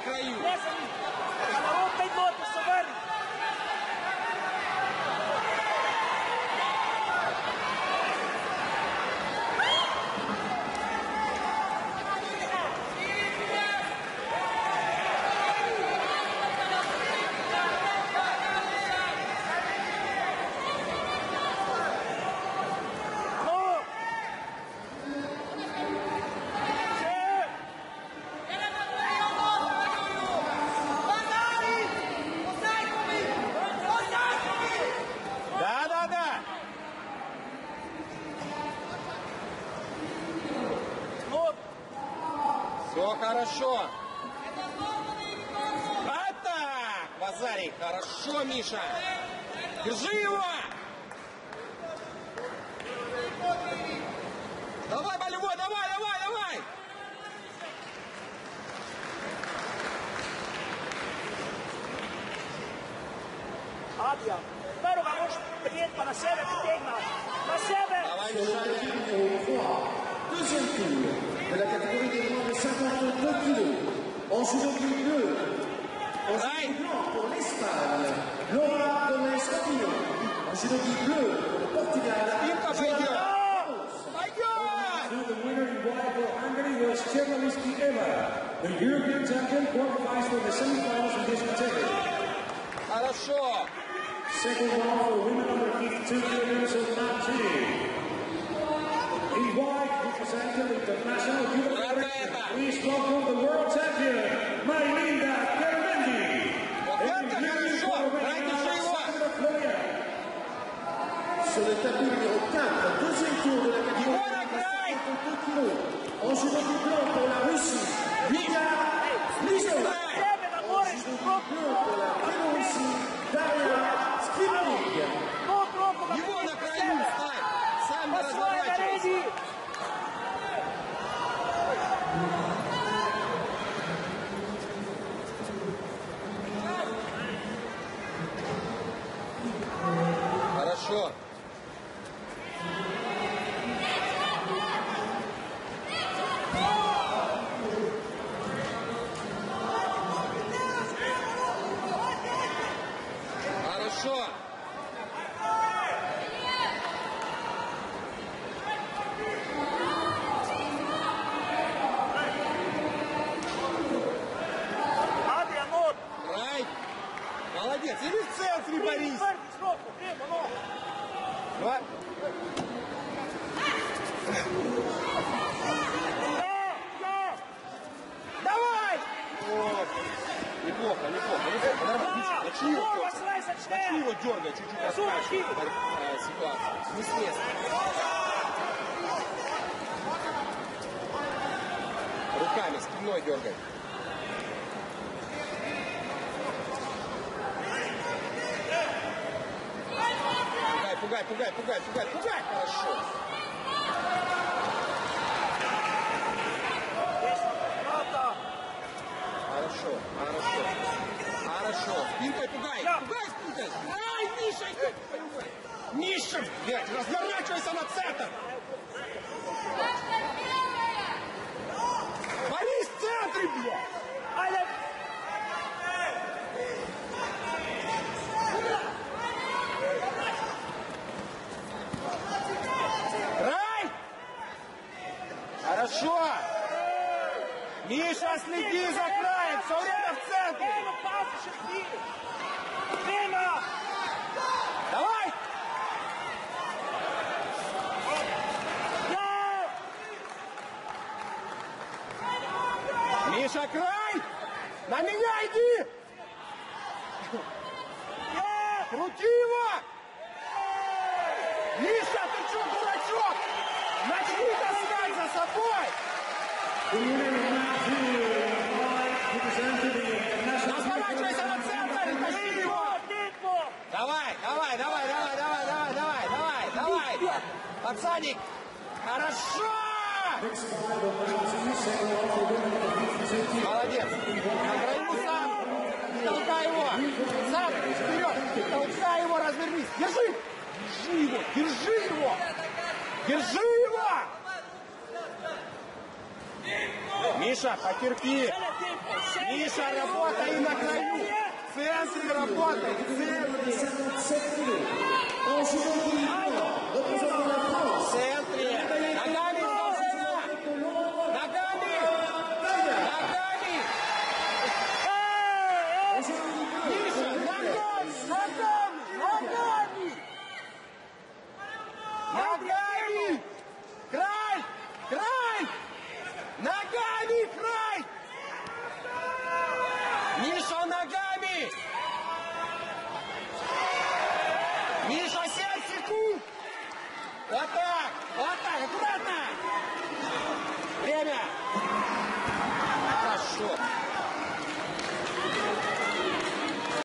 краю. Все хорошо. Атак! Базарик, хорошо, Миша. Держи его! Давай, болевой, давай, давай, давай! Adrian, spero che non rientra la sede che tenga. La sede! Давай, Миша. Deuxième tour de la catégorie des moins de 52 kg. En judo bleu, en judo blanc pour l'Espagne, Laura Gomez-Copino. En judo bleu pour le Portugal, The winner in white for Hungary was PULYAEV. The European champion qualifies for the semi-finals in this category. Хорошо. Second round for women under 52 kilograms of Montpellier. In white, representing the international judo federation, please welcome the world champion, Maylinda Kermendi. Sur le tapis numéro 4, deuxième tour de la catégorie des 52 kg. En judo blanc pour la Russie, Judo bleu pour la Biélorussie, Daria Skripnik. Его на краю ставь. Сам не разворачивайся. Хорошо. Хорошо. Рай. Молодец. Иди в центре, Борис. Давай. Давай! Вот. Неплохо, неплохо. Нормально. Начни его дергать, чуть-чуть расскажешь ситуацию. Не с места. Руками, спиной дергай. Пугай, пугай, пугай, пугай, пугай. Хорошо. Хорошо, хорошо. Хорошо. Спинкой пугай. Пугай спинкой. Ай, Миша! Миша! Блядь, разворачивайся на центр! Борис в центре, блядь! Рай! Хорошо! Миша, следи за краем! Все время в центре! Давай! Миша, край! На меня иди! Крути его! Миша, ты что, дурачок? Начни таскать за собой! Разворачивайся на центр и тащи его! Давай, давай, давай, давай, давай, давай, давай, давай, давай! Пацаник! Хорошо! Молодец! На краю сам! Толкай его! Сам! Вперед! Толкай его, развернись! Держи! Держи его! Держи его! Держи его! Миша, потерпи. Миша, работай на краю. В центре работай, в центре. В центре. Ногами, ногами. Ногами. Миша, ногами. Ногами. Край. Край. Ногами, край. Миша, ногами. Миша, 7 секунд. Вот так, аккуратно. Время. Хорошо.